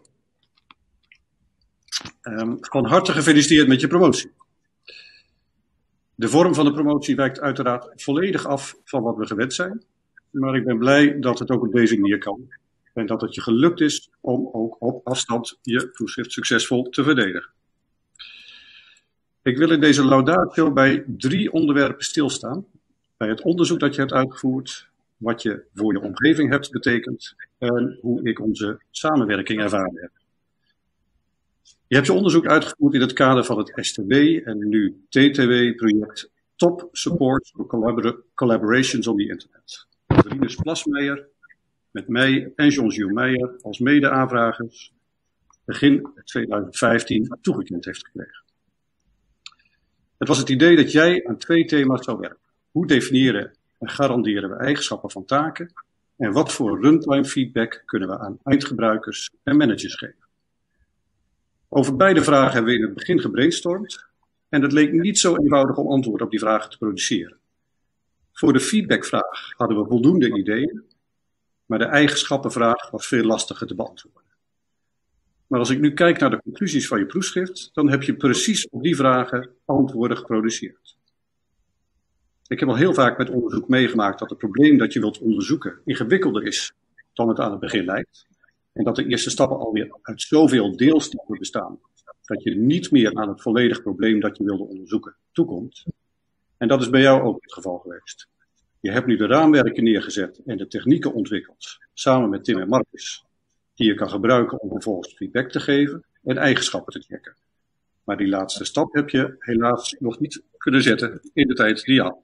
Van harte gefeliciteerd met je promotie. De vorm van de promotie wijkt uiteraard volledig af van wat we gewend zijn. Maar ik ben blij dat het ook op deze manier kan. En dat het je gelukt is om ook op afstand je proefschrift succesvol te verdedigen. Ik wil in deze laudatio bij 3 onderwerpen stilstaan. Bij het onderzoek dat je hebt uitgevoerd, wat je voor je omgeving hebt betekend en hoe ik onze samenwerking ervaren heb. Je hebt je onderzoek uitgevoerd in het kader van het STW en nu TTW-project Top Support for Collaborations on the Internet. Rinus Plasmeijer met mij en John-Jules Meijer als mede-aanvragers begin 2015 toegekend heeft gekregen. Het was het idee dat jij aan 2 thema's zou werken. Hoe definiëren en garanderen we eigenschappen van taken en wat voor runtime feedback kunnen we aan eindgebruikers en managers geven? Over beide vragen hebben we in het begin gebrainstormd en het leek niet zo eenvoudig om antwoord op die vragen te produceren. Voor de feedbackvraag hadden we voldoende ideeën, maar de eigenschappenvraag was veel lastiger te beantwoorden. Maar als ik nu kijk naar de conclusies van je proefschrift, dan heb je precies op die vragen antwoorden geproduceerd. Ik heb al heel vaak met onderzoek meegemaakt dat het probleem dat je wilt onderzoeken ingewikkelder is dan het aan het begin lijkt. En dat de eerste stappen alweer uit zoveel deelstappen bestaan, dat je niet meer aan het volledige probleem dat je wilde onderzoeken toekomt. En dat is bij jou ook het geval geweest. Je hebt nu de raamwerken neergezet en de technieken ontwikkeld, samen met Tim en Marcus, die je kan gebruiken om vervolgens feedback te geven en eigenschappen te checken. Maar die laatste stap heb je helaas nog niet kunnen zetten in de tijd die je had.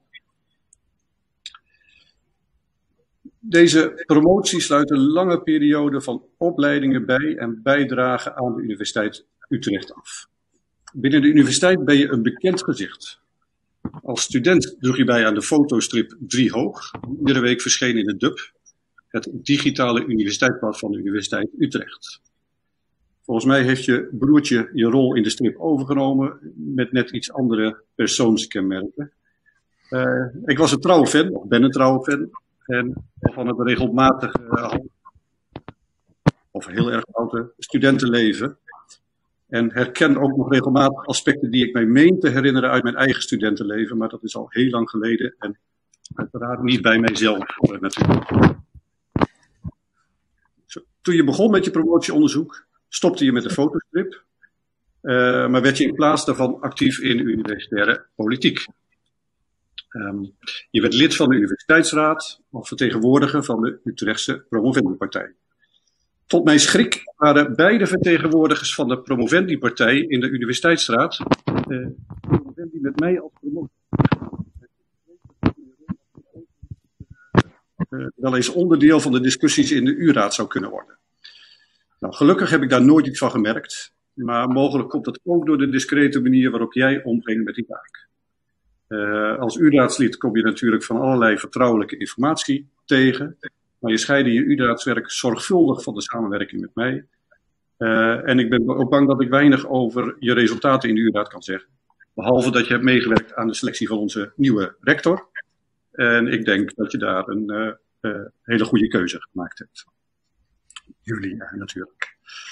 Deze promotie sluit een lange periode van opleidingen bij en bijdragen aan de Universiteit Utrecht af. Binnen de universiteit ben je een bekend gezicht. Als student droeg je bij aan de fotostrip 3 Hoog, die iedere week verscheen in het DUB, het digitale universiteitsblad van de Universiteit Utrecht. Volgens mij heeft je broertje je rol in de strip overgenomen met net iets andere persoonskenmerken. Ik was een trouwe fan, of ben een trouwe fan. En van het regelmatige of heel erg oude studentenleven. En herken ook nog regelmatig aspecten die ik mij meen te herinneren uit mijn eigen studentenleven. Maar dat is al heel lang geleden en uiteraard niet bij mijzelf natuurlijk. Toen je begon met je promotieonderzoek, stopte je met de fotostrip. Maar werd je in plaats daarvan actief in universitaire politiek. Je werd lid van de universiteitsraad of vertegenwoordiger van de Utrechtse Promovendipartij. Tot mijn schrik waren beide vertegenwoordigers van de Promovendipartij in de universiteitsraad Promovendi met mij als promotor. Wel eens onderdeel van de discussies in de U-raad zou kunnen worden. Nou, gelukkig heb ik daar nooit iets van gemerkt. Maar mogelijk komt dat ook door de discrete manier waarop jij omging met die taak. Als U-raadslid kom je natuurlijk van allerlei vertrouwelijke informatie tegen. Maar je scheidde je U-raadswerk zorgvuldig van de samenwerking met mij. En ik ben ook bang dat ik weinig over je resultaten in de U-raad kan zeggen. Behalve dat je hebt meegewerkt aan de selectie van onze nieuwe rector. En ik denk dat je daar een hele goede keuze gemaakt hebt. Jullie natuurlijk.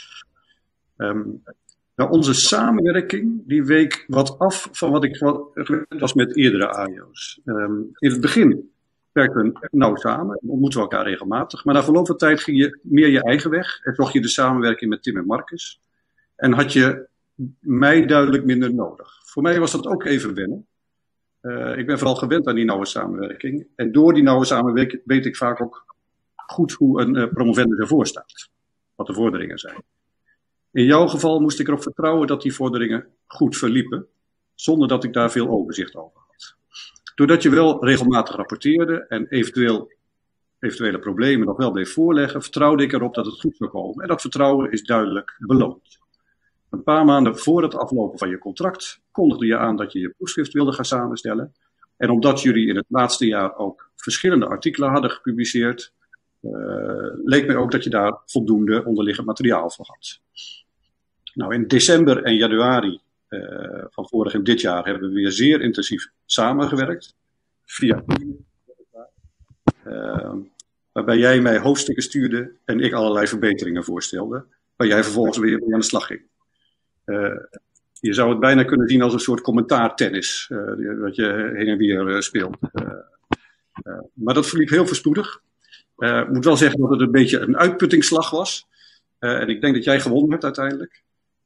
Nou, onze samenwerking die week wat af van wat ik gewend was met eerdere AIO's. In het begin werkten we nauw samen en ontmoetten we elkaar regelmatig. Maar na verloop van tijd ging je meer je eigen weg en zocht je de samenwerking met Tim en Marcus. En had je mij duidelijk minder nodig. Voor mij was dat ook even wennen. Ik ben vooral gewend aan die nauwe samenwerking. En door die nauwe samenwerking weet ik vaak ook goed hoe een promovendus ervoor staat. Wat de vorderingen zijn. In jouw geval moest ik erop vertrouwen dat die vorderingen goed verliepen. Zonder dat ik daar veel overzicht over had. Doordat je wel regelmatig rapporteerde en eventuele problemen nog wel bleef voorleggen, vertrouwde ik erop dat het goed zou komen. En dat vertrouwen is duidelijk beloond. Een paar maanden voor het aflopen van je contract kondigde je aan dat je je proefschrift wilde gaan samenstellen. En omdat jullie in het laatste jaar ook verschillende artikelen hadden gepubliceerd, leek mij ook dat je daar voldoende onderliggend materiaal voor had. Nou, in december en januari van vorig en dit jaar hebben we weer zeer intensief samengewerkt. Via waarbij jij mij hoofdstukken stuurde en ik allerlei verbeteringen voorstelde. Waar jij vervolgens weer mee aan de slag ging. Je zou het bijna kunnen zien als een soort commentaartennis. Dat je heen en weer speelt. Maar dat verliep heel voorspoedig. Ik moet wel zeggen dat het een beetje een uitputtingsslag was. En ik denk dat jij gewonnen hebt uiteindelijk.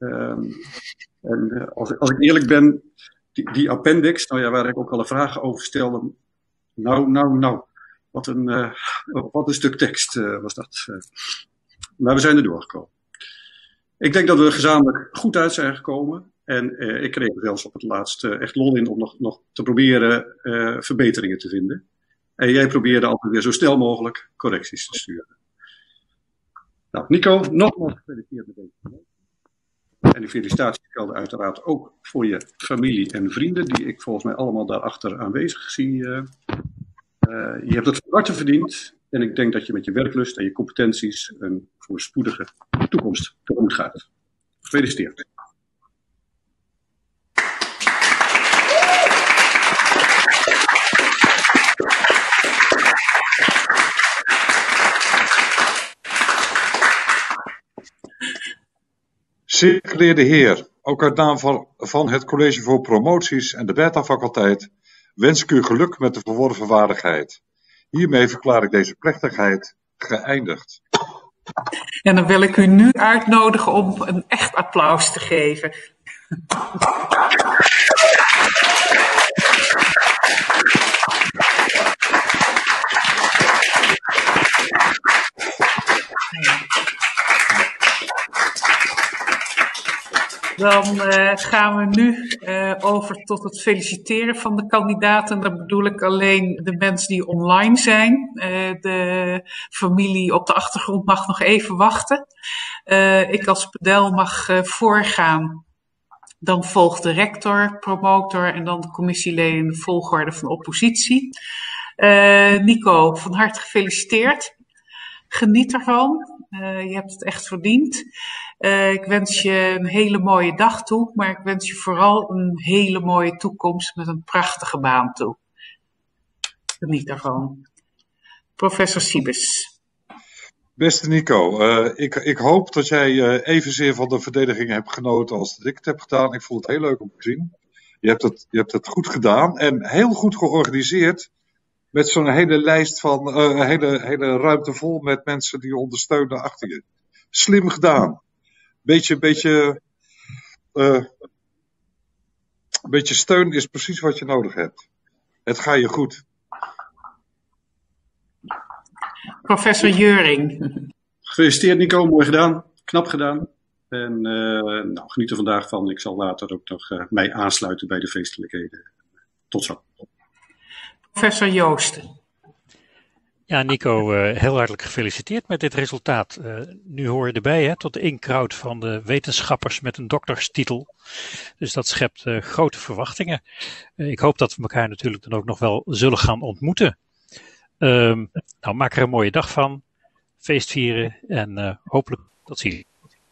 En als ik eerlijk ben, die appendix, nou ja, waar ik ook alle vragen over stelde. Nou, wat een stuk tekst was dat. Maar we zijn er doorgekomen. Ik denk dat we er gezamenlijk goed uit zijn gekomen. En ik kreeg er zelfs op het laatst echt lol in om nog te proberen verbeteringen te vinden. En jij probeerde altijd weer zo snel mogelijk correcties te sturen. Nou, Nico, nogmaals gefeliciteerd met deze promotie. En die felicitaties gelden uiteraard ook voor je familie en vrienden, die ik volgens mij allemaal daarachter aanwezig zie. Je hebt het van harte verdiend. En ik denk dat je met je werklust en je competenties een voorspoedige toekomst tegemoet gaat. Gefeliciteerd. Zeer geleerde heer, ook uit naam van het College voor Promoties en de Beta-faculteit wens ik u geluk met de verworven waardigheid. Hiermee verklaar ik deze plechtigheid geëindigd. En dan wil ik u nu uitnodigen om een echt applaus te geven. Dan gaan we nu over tot het feliciteren van de kandidaten. Dan bedoel ik alleen de mensen die online zijn. De familie op de achtergrond mag nog even wachten. Ik als pedel mag voorgaan. Dan volgt de rector, promotor en dan de commissieleden in de volgorde van oppositie. Nico, van harte gefeliciteerd. Geniet ervan. Je hebt het echt verdiend. Ik wens je een hele mooie dag toe, maar ik wens je vooral een hele mooie toekomst met een prachtige baan toe. Geniet daarvan. Professor Siebes. Beste Nico, ik hoop dat jij evenzeer van de verdediging hebt genoten als dat ik het heb gedaan. Ik vond het heel leuk om te zien. Je hebt het goed gedaan en heel goed georganiseerd. Met zo'n hele lijst van, hele ruimte vol met mensen die je ondersteunen achter je. Slim gedaan. Beetje steun is precies wat je nodig hebt. Het gaat je goed. Professor Juring. Gefeliciteerd Nico, mooi gedaan. Knap gedaan. En geniet er vandaag van. Ik zal later ook nog mij aansluiten bij de feestelijkheden. Tot zo. Professor Joosten. Ja, Nico, heel hartelijk gefeliciteerd met dit resultaat. Nu hoor je erbij, hè, tot de inkraut van de wetenschappers met een dokterstitel. Dus dat schept grote verwachtingen. Ik hoop dat we elkaar natuurlijk dan ook nog wel zullen gaan ontmoeten. Nou, maak er een mooie dag van. Feest vieren en hopelijk tot ziens.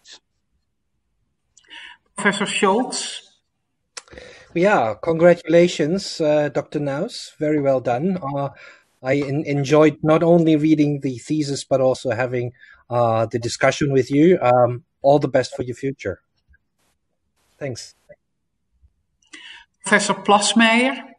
Professor Scholz. Yeah, congratulations, Dr. Naus. Very well done. I enjoyed not only reading the thesis, but also having the discussion with you. All the best for your future. Thanks. Professor Plasmeijer.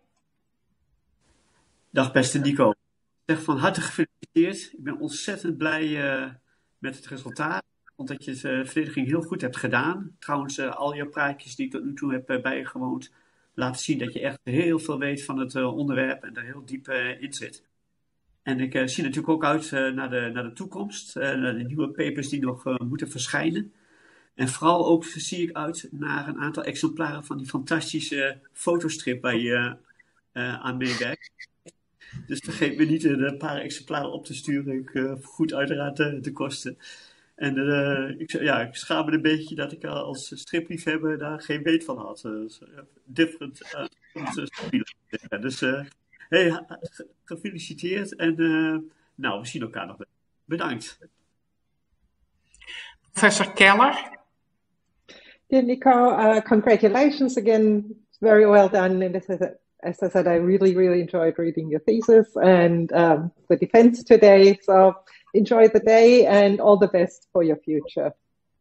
Dag beste Nico. Zeg van harte gefeliciteerd. Ik ben ontzettend blij met het resultaat. Omdat je de verdediging heel goed hebt gedaan. Trouwens, al je praatjes die ik tot nu toe heb bijgewoond, laten zien dat je echt heel veel weet van het onderwerp en er heel diep in zit. En ik zie natuurlijk ook uit naar de toekomst, naar de nieuwe papers die nog moeten verschijnen. En vooral ook zie ik uit naar een aantal exemplaren van die fantastische fotostrip waar je aan meewerkt. Dus vergeet me niet een paar exemplaren op te sturen. Ik vergoed uiteraard de kosten. En ik schaam me een beetje dat ik als stripliefhebber daar geen weet van had. Different. Dus hey, gefeliciteerd en we zien elkaar nog. Bedankt. Professor Keller. Dear Nico, congratulations again. Very well done. And as I said, I really, really enjoyed reading your thesis and the defense today. So enjoy the day and all the best for your future.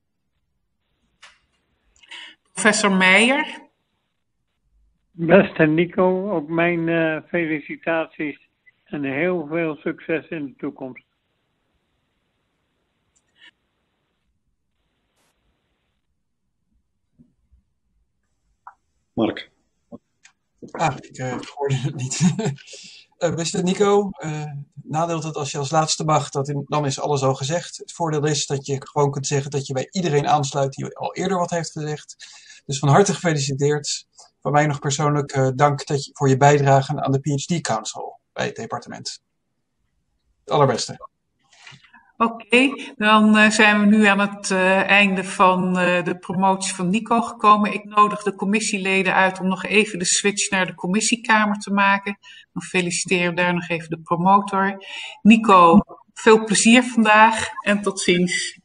Professor Meijer. Beste Nico, ook mijn felicitaties en heel veel succes in de toekomst. Mark. Ik hoorde het niet. Beste Nico, nadeel dat als je als laatste mag, dan is alles al gezegd. Het voordeel is dat je gewoon kunt zeggen dat je bij iedereen aansluit die al eerder wat heeft gezegd. Dus van harte gefeliciteerd. Van mij nog persoonlijk dank voor je bijdrage aan de PhD Council bij het departement. Het allerbeste. Oké, dan zijn we nu aan het einde van de promotie van Nico gekomen. Ik nodig de commissieleden uit om nog even de switch naar de commissiekamer te maken. Dan feliciteren we daar nog even de promotor. Nico, veel plezier vandaag en tot ziens.